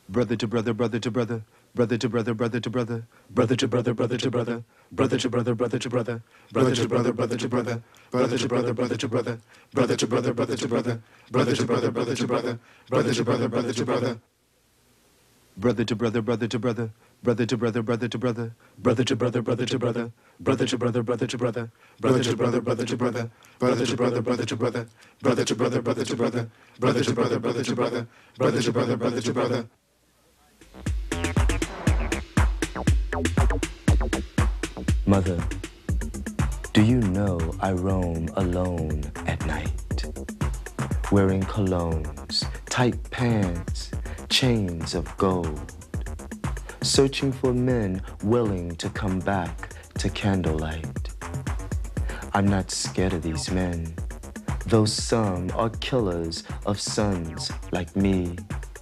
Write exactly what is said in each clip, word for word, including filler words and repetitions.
Brother to brother, brother to brother, brother to brother, brother to brother, brother to brother, brother to brother, brother to brother, brother to brother, brother to brother, brother to brother, brother to brother, brother to brother, brother to brother, brother to brother, brother to brother, brother to brother, brother to brother, brother to brother. Brother to brother, brother to brother, brother to brother, brother to brother, brother to brother, brother to brother, brother to brother, brother to brother, brother to brother, brother to brother, brother to brother, brother to brother, brother to brother, brother to brother, brother to brother, brother to brother, brother to brother, brother to brother. Mother, do you know I roam alone at night, wearing colognes, tight pants, chains of gold, searching for men willing to come back to candlelight. I'm not scared of these men, though some are killers of sons like me.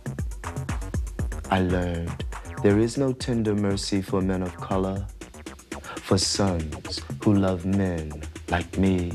I learned there is no tender mercy for men of color, for sons who love men like me.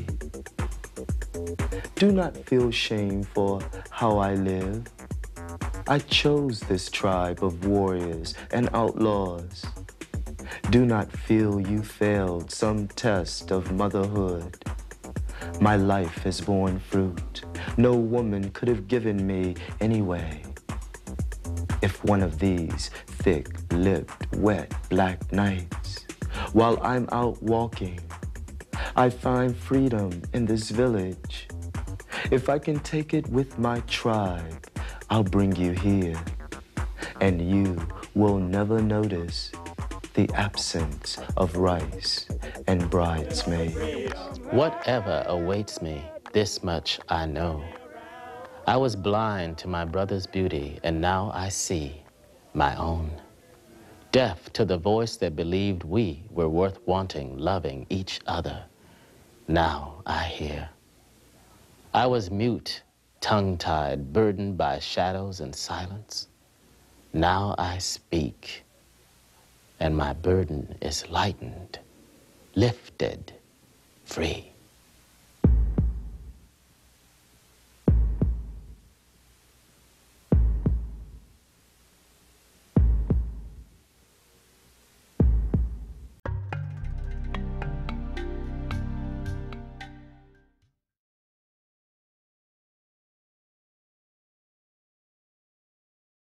Do not feel shame for how I live. I chose this tribe of warriors and outlaws. Do not feel you failed some test of motherhood. My life has borne fruit no woman could have given me anyway. If one of these thick-lipped, wet, black nights, while I'm out walking, I find freedom in this village, if I can take it with my tribe, I'll bring you here, and you will never notice the absence of rice and bridesmaids. Whatever awaits me, this much I know. I was blind to my brother's beauty, and now I see my own. Deaf to the voice that believed we were worth wanting, loving each other. Now I hear. I was mute, tongue-tied, burdened by shadows and silence. Now I speak, and my burden is lightened, lifted, free.